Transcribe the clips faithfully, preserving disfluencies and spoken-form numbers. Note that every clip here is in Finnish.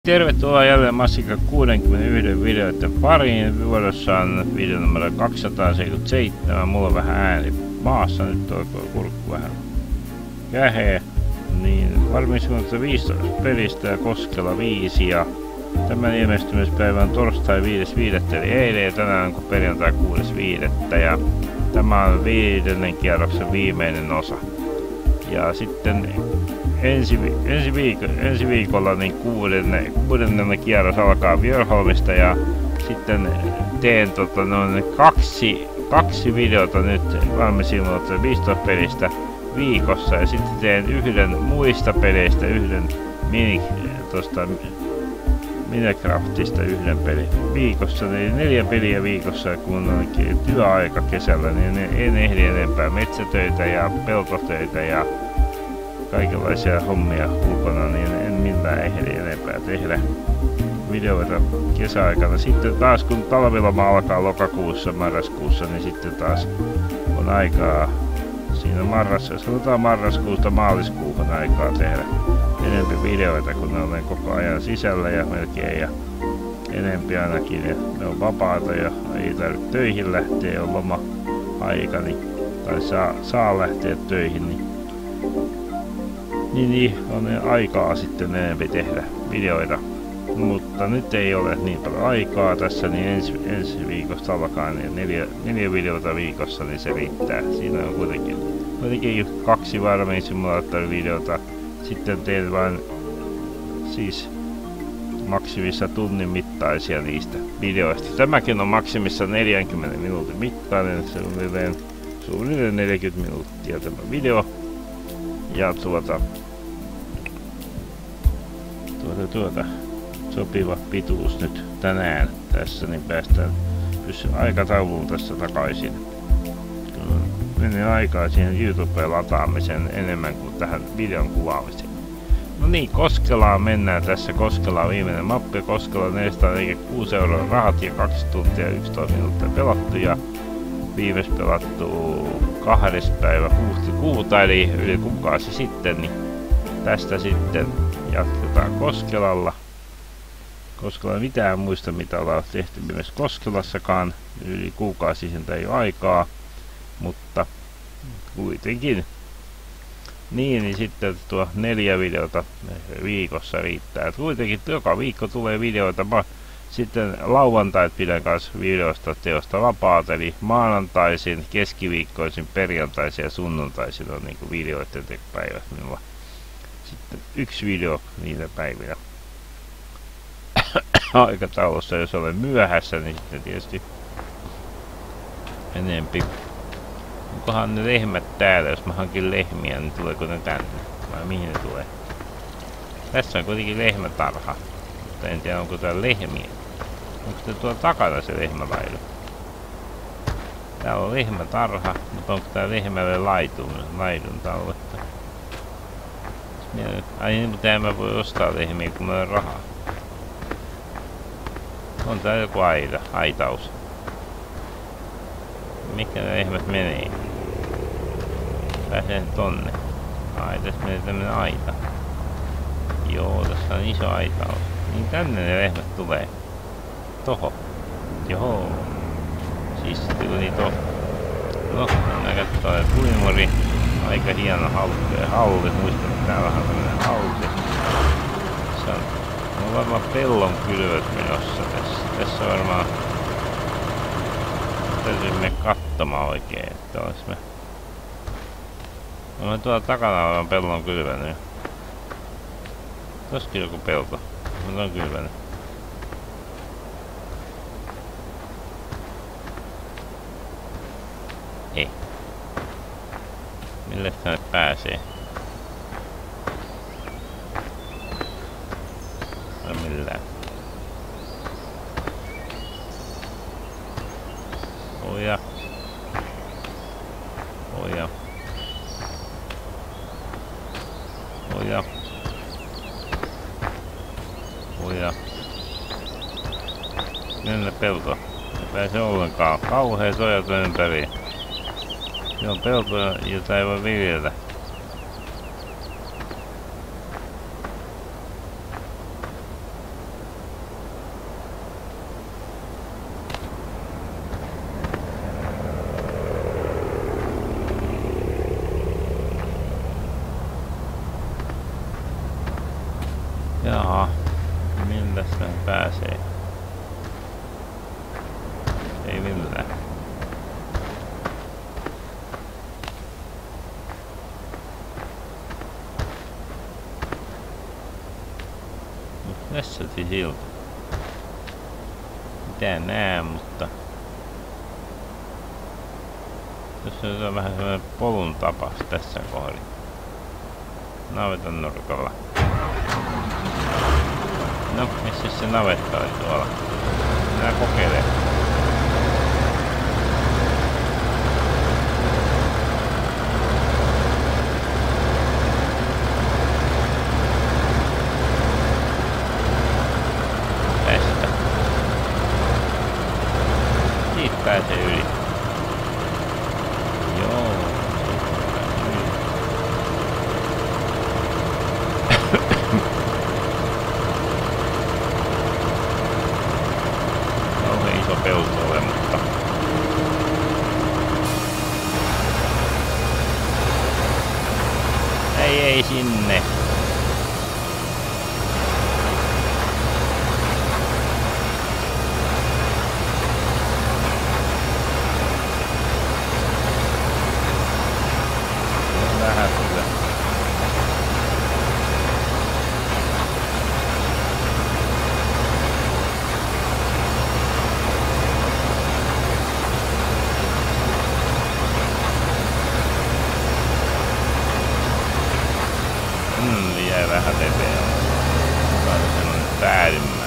Tervetuloa jälleen Massikan kuusikymmentäyksi videoiden pariin. Vuorossa on video numero kaksisataaseitsemänkymmentäseitsemän. Mulla on vähän ääni maassa, nyt olkoon kurkku vähän käheä. Niin, varmistunut viisitoista pelistä ja Koskela viisi. Ja tämän ilmestymispäivä on torstai viides viidettä eli eilen ja tänään onko perjantai kuudes viidettä. Ja tämä on viidennen kierroksen viimeinen osa. Ja sitten Ensi, ensi, viiko, ensi viikolla niin kuudenne, kuudennella kierros alkaa Björholmista ja sitten teen tota, noin kaksi, kaksi videota nyt valmisimulta viisitoista pelistä viikossa ja sitten teen yhden muista peleistä, yhden mini, tosta, Minecraftista yhden pelin viikossa, eli neljä peliä viikossa kun on työaika kesällä, niin en ehdi enempää metsätöitä ja peltotöitä ja kaikenlaisia hommia ulkona, niin en millään ehdi enempää tehdä videoita kesäaikana. Sitten taas kun talviloma alkaa lokakuussa, marraskuussa, niin sitten taas on aikaa siinä marras, sanotaan marraskuusta maaliskuuhun aikaa tehdä enempi videoita, kun ne olen koko ajan sisällä ja melkein ja enempi ainakin. Ja ne on vapaata ja ei tarvitse töihin lähteä, on loma-aika, niin, tai saa, saa lähteä töihin. Niin Niin, niin on aikaa sitten enemmän tehdä videoita, mutta nyt ei ole niin paljon aikaa tässä, niin ensi, ensi viikosta alkaa niin neljä, neljä videota viikossa, niin se riittää. Siinä on kuitenkin, kuitenkin kaksi Farming Simulator-videota, sitten teen vain siis maksimissa tunnin mittaisia niistä videoista. Tämäkin on maksimissa neljänkymmenen minuutin mittainen, suunnilleen, suunnilleen neljäkymmentä minuuttia tämä video. Ja tuota, tuota, tuota, sopiva pituus nyt tänään tässä, niin päästään aikatauluun tässä takaisin. Kun menee aikaa siihen YouTubeen lataamiseen enemmän kuin tähän videon kuvaamiseen. No niin, Koskelaan mennään tässä. Koskela on viimeinen mappi. Koskela neljäsataaneljäkymmentäkuusi euroa rahat ja kaksi tuntia ja yksitoista minuuttia pelattu. Ja viimeis pelattu kahdes päivä huhtikuuta eli yli kuukausi sitten, niin tästä sitten jatketaan Koskelalla. Koskela ei mitään muista mitä ollaan tehty myös Koskelassakaan, yli kuukausi sen ei ole aikaa, mutta kuitenkin. Niin, niin sitten tuo neljä videota viikossa riittää. Et kuitenkin joka viikko tulee videoita. Sitten lauantait pidän kanssa videosta teosta vapaata, eli maanantaisin, keskiviikkoisin, perjantaisin ja sunnuntaisin on niinku videoiden tekopäivät minulla. Sitten yksi video niitä päivinä. Aikataulussa, jos olen myöhässä, niin sitten tietysti enempi. Onkohan ne lehmät täällä, jos mä hankin lehmiä, niin tuleeko ne tänne? Vai mihin ne tulee? Tässä on kuitenkin lehmätarha, mutta en tiedä onko täällä lehmiä. Onko se tuolla takana se lehmälaidu? Täällä on lehmätarha, mutta onko tää lehmälle laidun, laidun talletta? Ai niin, mutta en mä voi ostaa lehmiä, kun mä olen rahaa. On täällä joku aita, aitaus. Mikä ne lehmät menee? Pääsen tonne. Ai, tässä menee tämmönen aita. Joo, tässä on iso aitaus. Niin tänne ne lehmät tulee. Toho. Joo. Siis sitten kun niitä on. No, mennään kattoo puimuri. Aika hieno halli. halli. Muistan, että täällä on tämmönen halli. Tässä on, on varmaan pellon kylvöt menossa tässä. Tässä on varmaan. Täytyy mennä katsomaan oikein, että olis me. No tuolla takana on pellon kylvänyt. Toskin joku pelto. Mä on kylvänyt. Ei. Mille tänne pääsee? No millään. Oja. Oja. Oja. Oja. Mennä pelto. Ei pääse ollenkaan. Kauheet ojat ympäri. Se on pelto, jota ei voi viljellä. Millä sitä pääsee? Ei millään. Mut nässäti siltä. Mitä näe, mutta... Tässä on vähän sellainen polun tapaus tässä kohdassa. Navetan nurkalla. No, missä se navetta oli tuolla? Nää kokeilee. Tästä. Siitä pääsee yli. Joo. Pelto ole, mutta ei ei sinne. Vähän kyllä. Hmm, jäi vähän leveä. Tämä on semmonen päällimmäinen.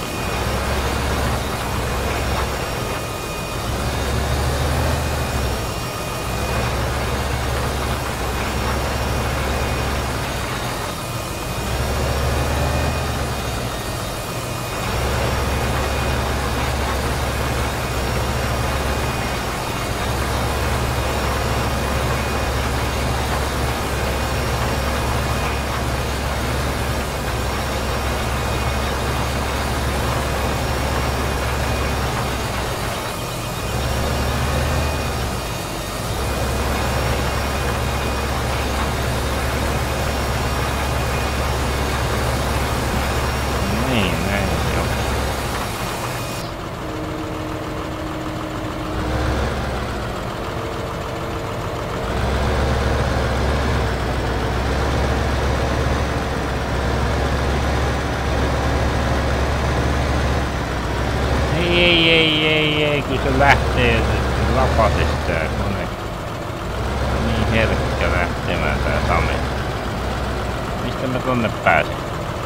Ei, ei, ei, ei, kun se lähtee lapasesta tää kone. Niin herkkä lähtemään tää Same. Mistä mä tonne pääsen?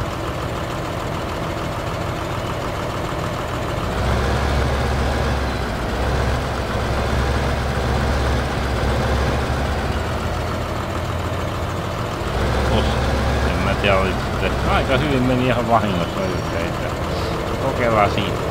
Tosta. En mä tiedä, oli sitten aika hyvin meni ihan vahingossa ylteitä. Kokeillaan siitä.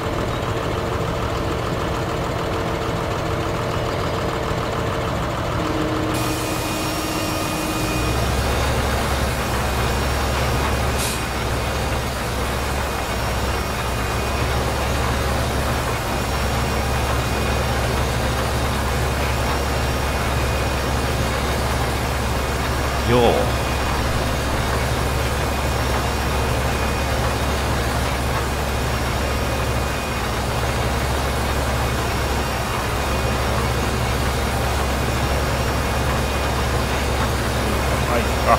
Joo. Aika.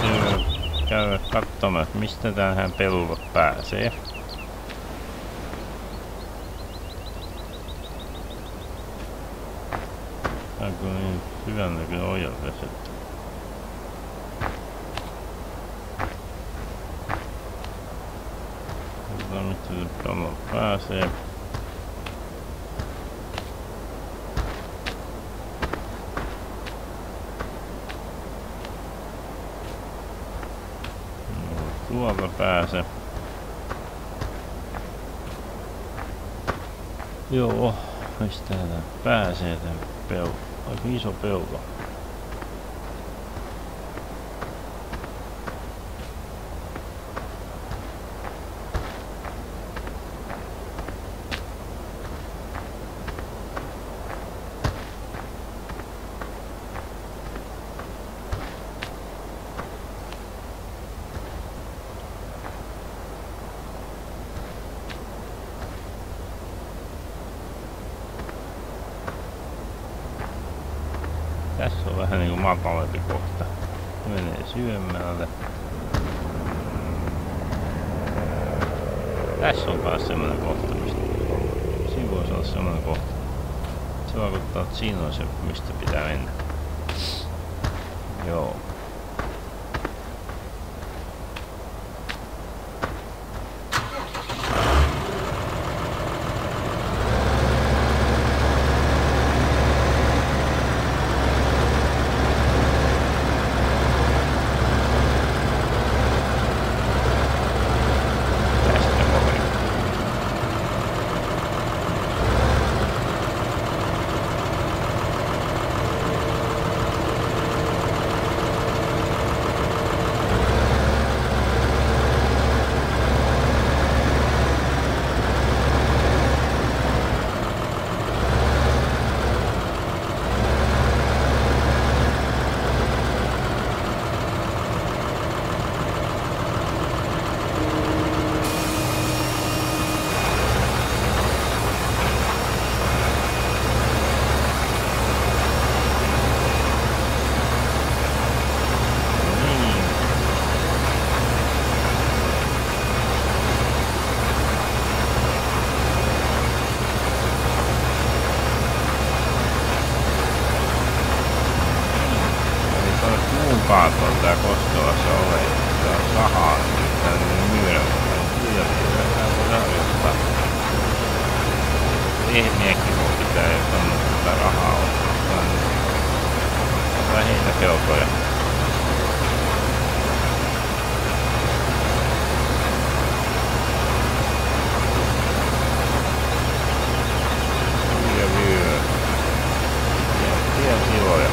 täytyy käydä katsomaan, mistä tähän pelulle pääsee. Tää on kyllä niin hyvän näköinen ojalle, että katsotaan mistä se pelulle pääsee. Tuolta pääse. Joo, mistä tää pääsee tän pelto? Aika iso pelto. Tässä on vähän niinku matalampi kohta. Menee syvemmälle. Tässä on taas semmonen kohta, mistä siinä voisi olla semmonen kohta. Se vaikuttaa, että siinä on se, mistä pitää mennä. Joo. Kaatoon tää Koskelassa ole, tää on sahaa, tää on myydä, myydä, tää voi harjoittaa. Lehmiäkin voi pitää, jos on tätä rahaa ottaa. Lähinnä peltoja. Myydä myydä. Ja piensiloja.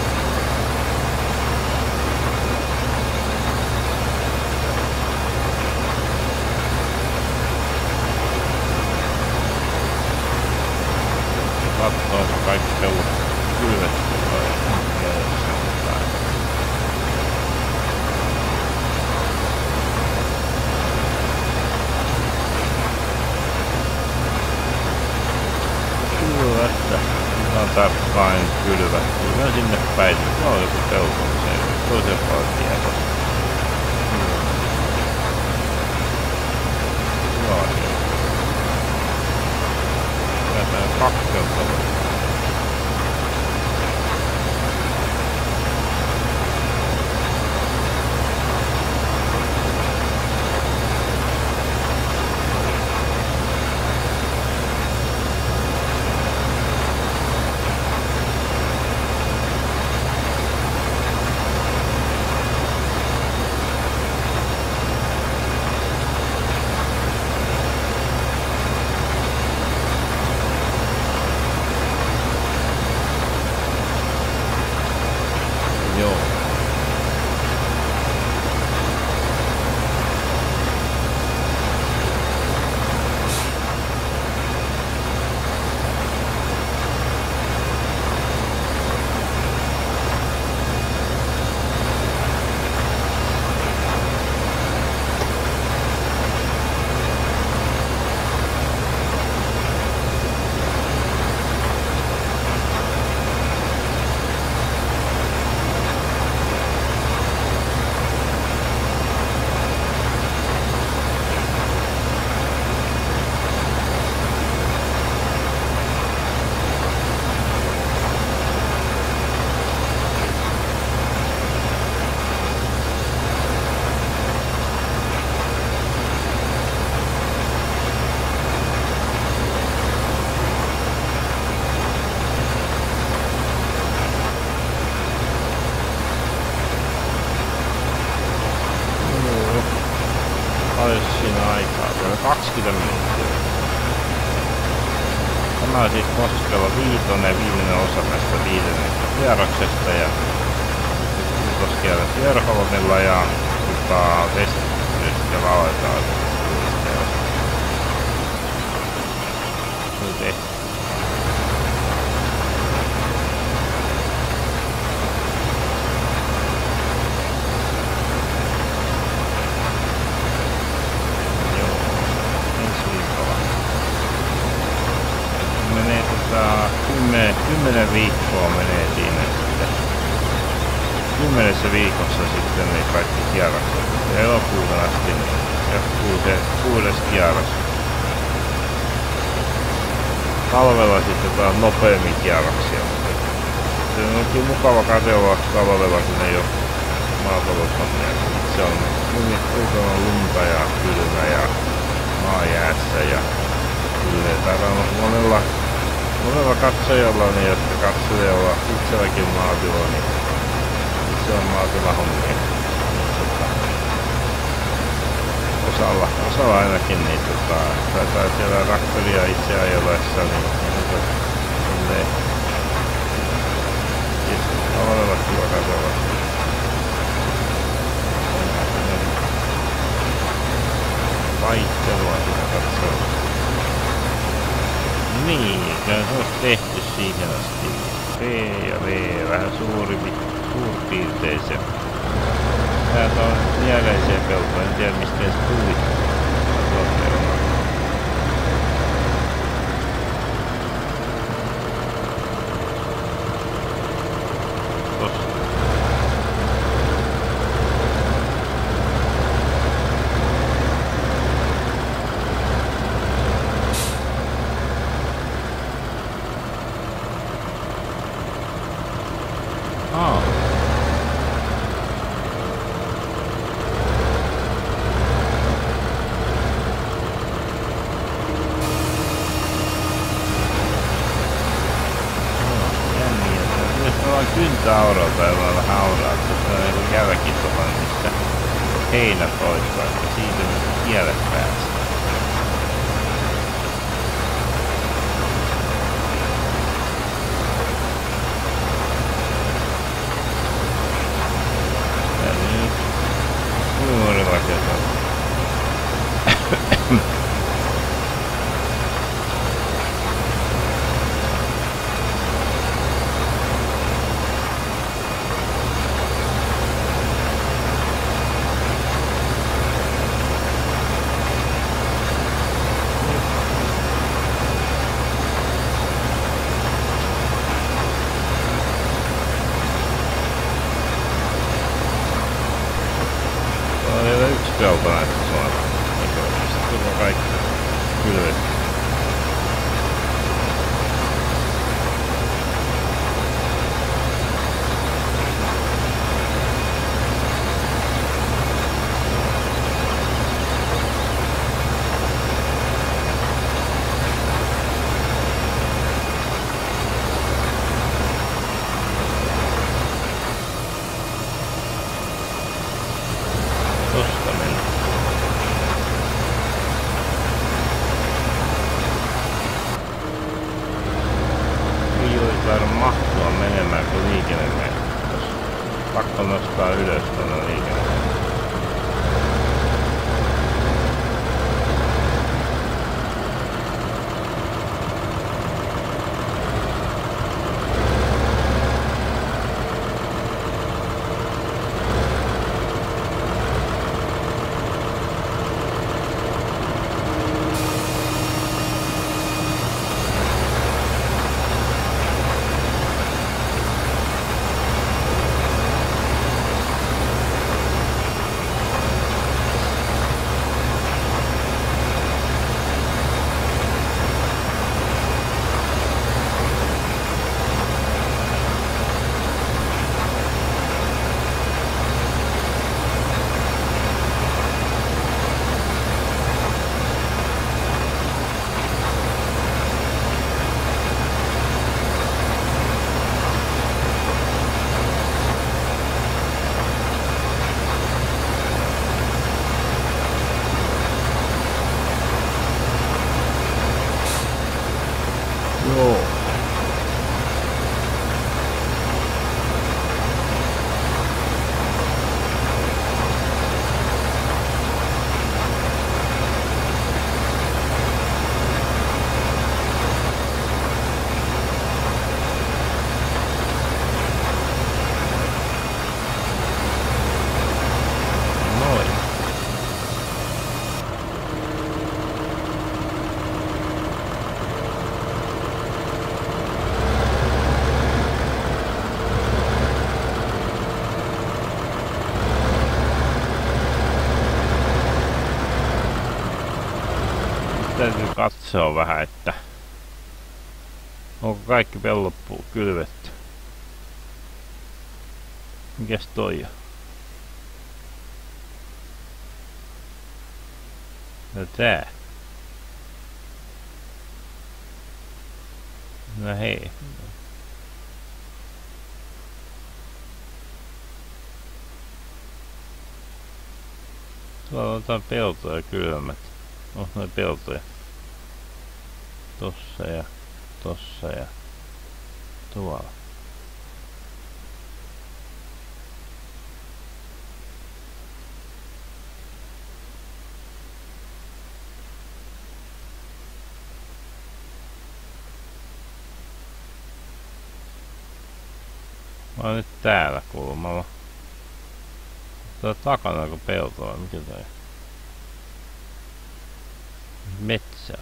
Katsoo, onko kaikki pellot kylvetty vai jäljessä jotain. Kylvästä. Ihan tarkkaan kylvätty. Kyllä sinne päin. Tuolla on joku pelto. Se toisen puolella tieto. Joo. Kaksi peltoa. Paljon siinä aikaa? Vielä kaksikymmentä minuuttia. Tämä on siis Koskela viitonen, viimeinen osa tästä viidennestä kierroksesta ja kuutoskierros Jörholmilla ja tota, Vestryskellä aletaan kuutoskierros. Nyt ehti. Kymmenen viikkoa menee siinä sitten. Kymmenessä viikossa sitten niin kaikki kierrokset. Ja elokuuhun asti jatkuu se kuudes kierros. Talvella sitten taas nopeammin kierroksia. Se on oikein mukava katsella talvella, kun ei ole maataloushommia. Se on ulkona lunta ja kylmä ja maa jäässä ja kyllä täällä on monella Monella katsojalla, niin jotka katsojalla itselläkin maatila, niin se on maatilahommia. Osalla, osalla ainakin, niin tota, taitaa siellä traktoria itse ajellessa, niin silleen talvella kiva katsella. Vaihtelua siinä katsella. Niin, kyllä se olisi tehty siihen asti. P ja V vähän suurimpi, suurpiirteisen. Täältä on jälleiseen peltoon, en tiedä mistä se tuli. Tossa. Kyntäauralta ei voi vähän auraa, se on joku jälki tuolla, missä heinät poistaa, siitä kielet päästä. Ja nyt nuorilaisia on. Kaukana, että suoraan. Sitten tulee kaikki kylvet. Tosta mennään. Ei ole saada mahtua menemään kuin liikenne menee. Pakko nostaa ylös tuonne liikenne. täytyy katsoa vähän, että onko kaikki pellot kylvetty. Mikäs toi on? No tää. No hei. Tuolla on jotain peltoja kylmät. On noin peltoja. Tossa ja tossa ja tuolla. Mä oon nyt täällä kulmalla. Tuo takana kun peltoa, mikä toi? Metsä.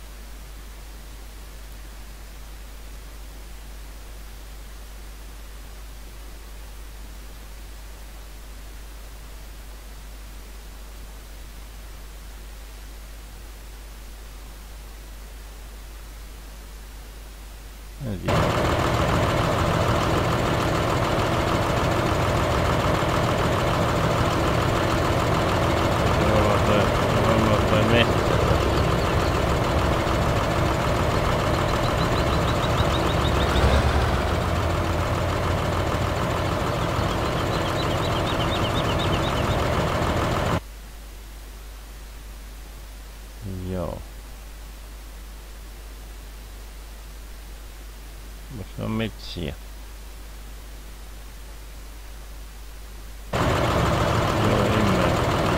En tiedä. Joo. Se on metsiä. Joo, emme.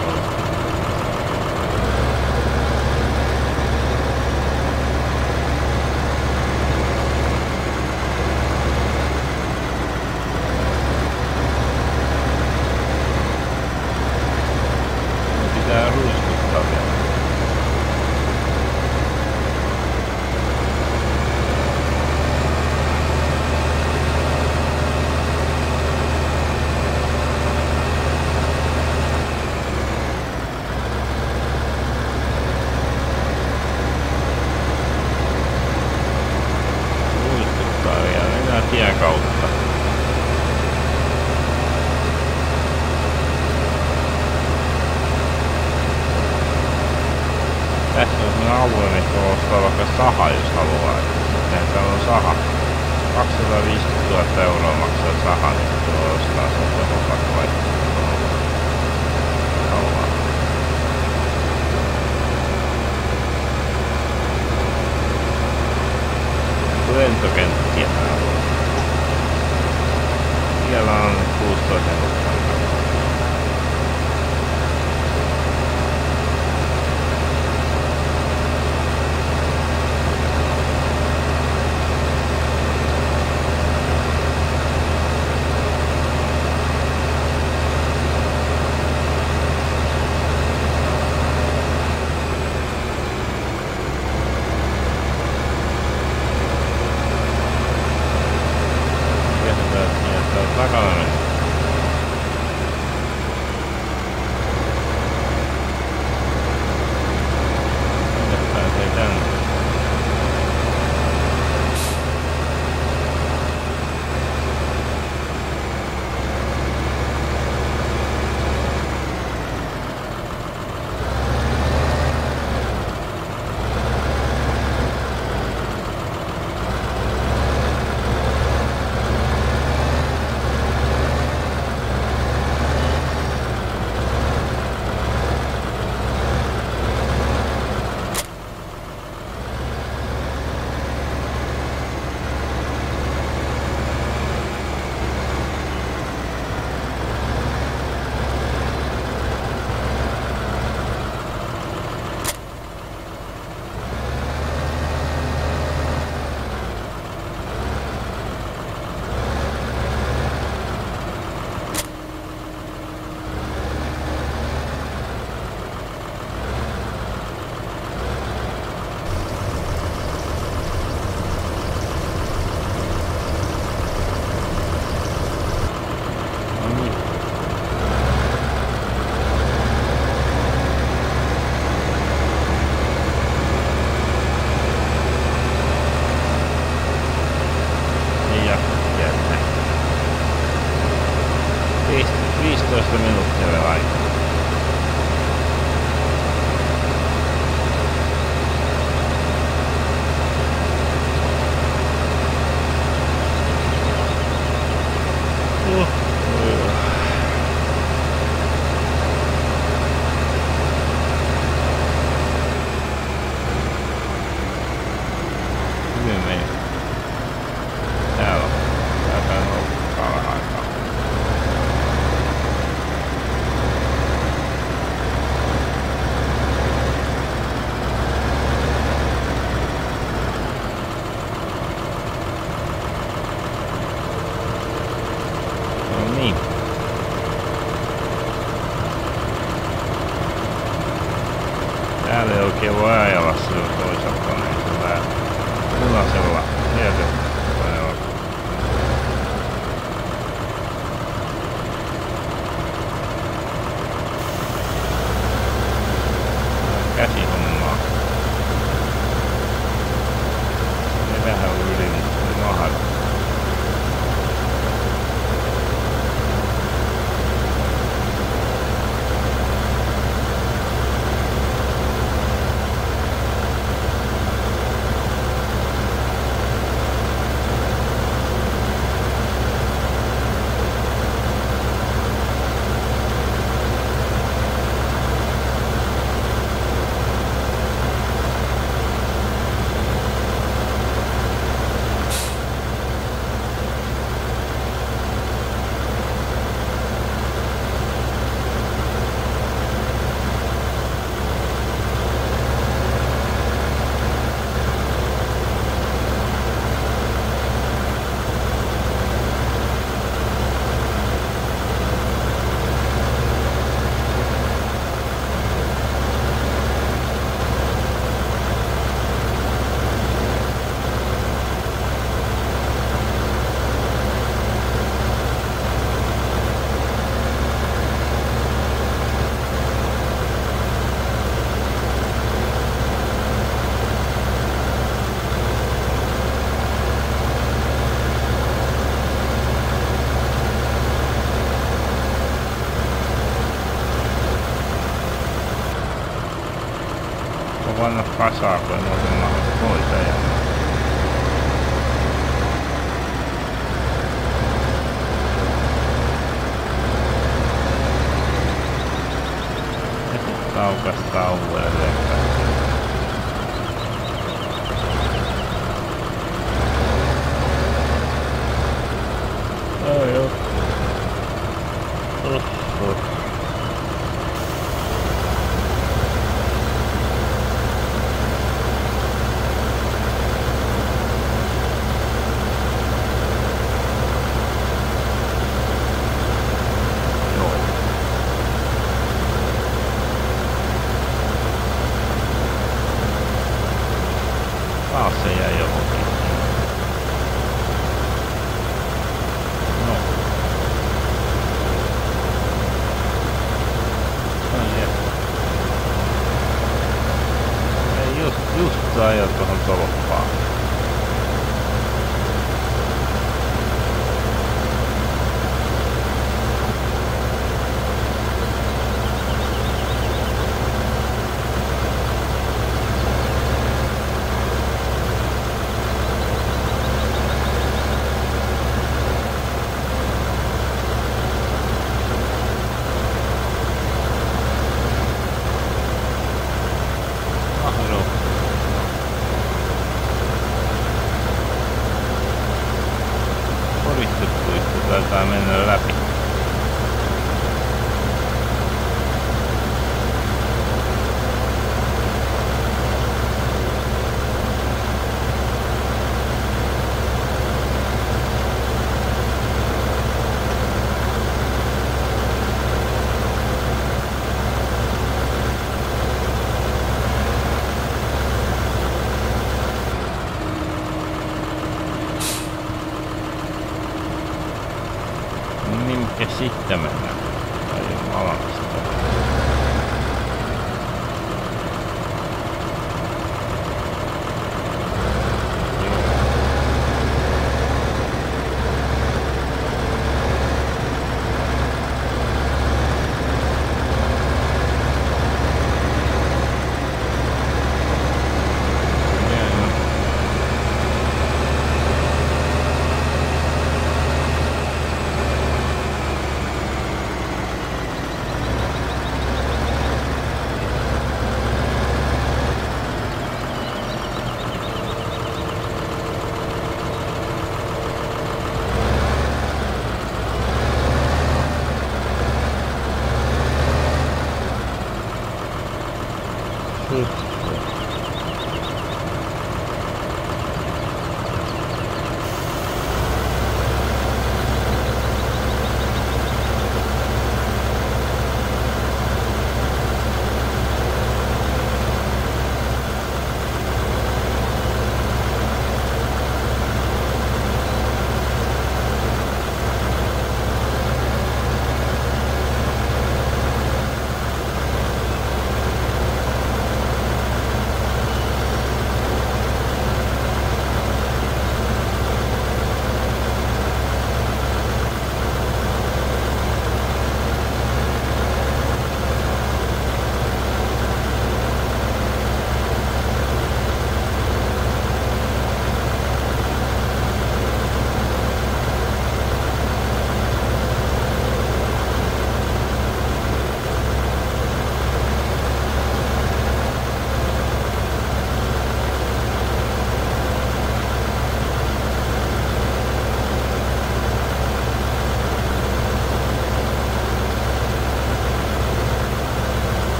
Pitää ruiskuttaa vielä. Tien kautta. Tässä on sellainen alue, missä voi ostaa vaikka saha, jos haluaa. Sitten täällä on saha. kaksisataaviisikymmentätuhatta euroa maksaa saha, niin se voi ostaa sen vaikka vaikka. Haluaa. Lentokenttiä täällä. Siellä on kuusitoista hengosta. viisitoista minuuttia vielä aikaa. Täällä ei oikein voi ajella sillä toisella koneella. Punaisella koneella. Käsihommaa. Ne vähän yli mahdollista. Vanha kasaa, kun ei muuten mahdollista pois ajamaan. Ja sit taukastaa uudelleen päin. Oh, joo. Oh, oh. Taas se jäi johonkin. No. No jep. Ei just, just ajaa tuohon tolppaan. Taitaa mennä läpi. Ja sitten mennään. Tai jumalasta.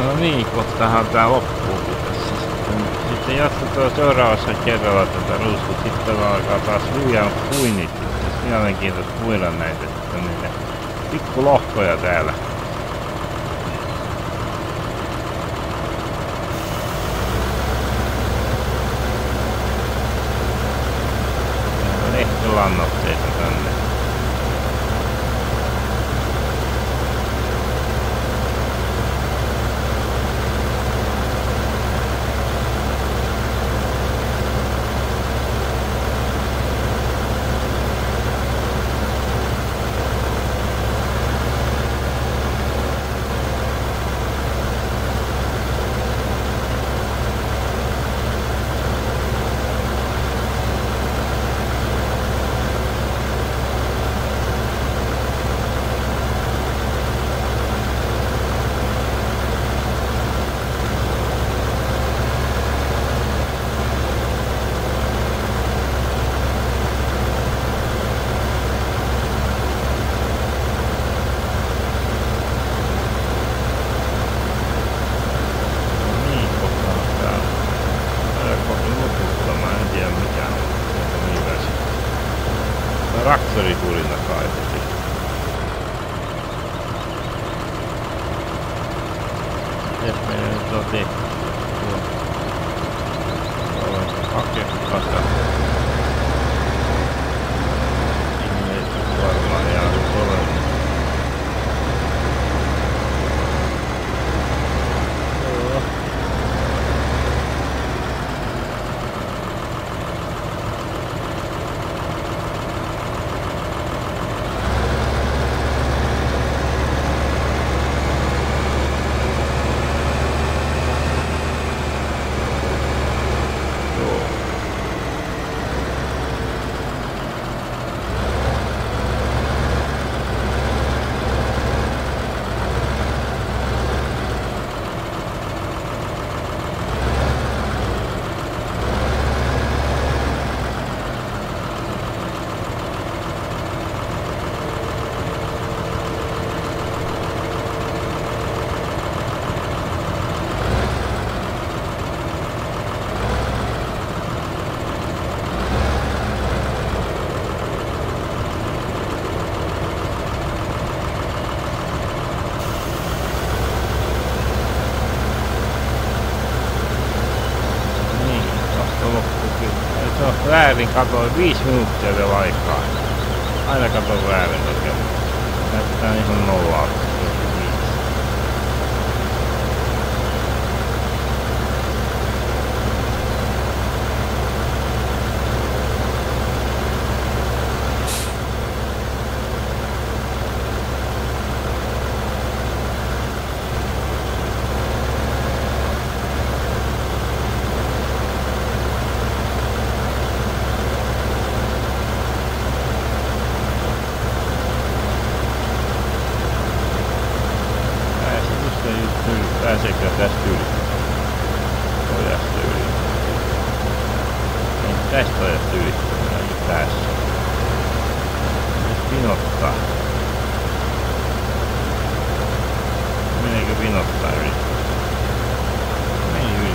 No niin, kohtahan tää loppuukin tässä sitten. Sitten jatketaan seuraavassa kerralla tätä ruuskut. Sitten alkaa taas Viljan puinnit. Mielenkiintoista puida näitä sitten niitä pikkulohkoja täällä. Lehtilannoitteita tänne. Traktoripurilla kaivettiin. Mites meillä nyt on tehty? Tuo on hakekasa. Ilmeisesti varmaan jää nyt olemaan. Väärin katoin viisi minuuttia vielä aikaa. Aina katoin väärin oikein. Näyttää ihan nollaa. Pääseekö tästä yli? Ojasta yli. Ei tästä ojasta yli. Ei päässä. Nyt pinottaa. Meneekö pinottaa yli? Meni yli.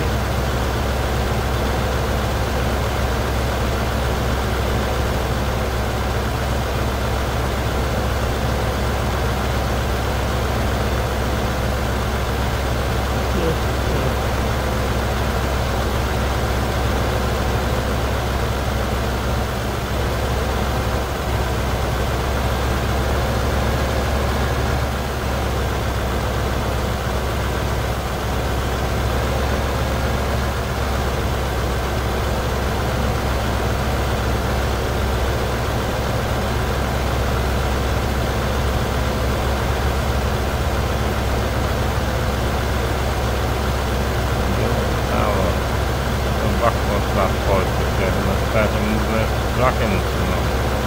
Rakennuksena.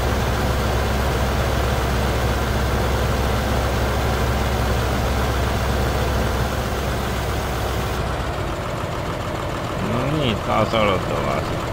No niin, taas odotellaan sitten.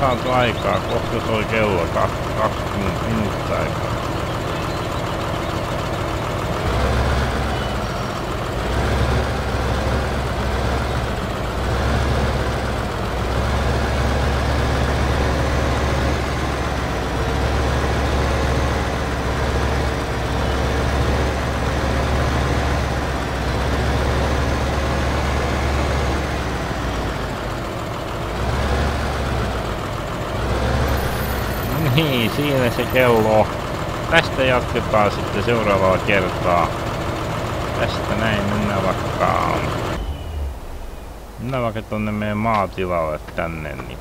saatu aikaa, kohta soi kello kaksikymmentä minuuttia aikaa. Niin, siinä se kello. Tästä jatketaan sitten seuraavalla kertaa. Tästä näin mennään vaikka... Mennään vaikka tonne meidän maatilalle tänne, niin...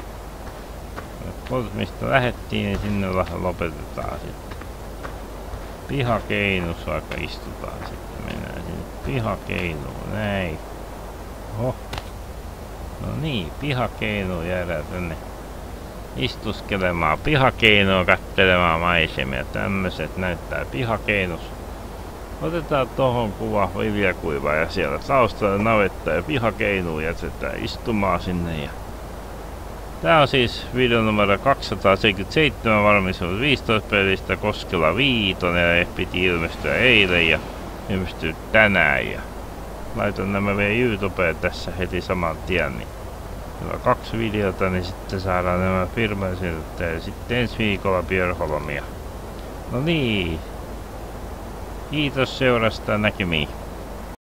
Mistä lähettiin, niin sinne lopetetaan sitten. Pihakeinus vaikka istutaan sitten. Mennään sinne pihakeinuun, näin. Oho. No niin, pihakeinuun jäädään tänne. Istuskelemaan pihakeinoa, katselemaan maisemia. Tämmöset näyttää pihakeinus. Otetaan tohon kuva viljakuiva ja siellä taustalla navetta ja pihakeinuun jätetään istumaan sinne. Ja tää on siis video numero kaksisataaseitsemänkymmentäseitsemän valmistunut viisitoista pelistä Koskela viitonen ja piti ilmestyä eilen ja ilmestyy tänään. Ja laitan nämä vielä YouTubeen tässä heti saman tien. Niin kaksi videota, niin sitten saadaan nämä firmaiset ja sitten ensi viikolla Björholmia. No niin. Kiitos seurasta, näkemiin.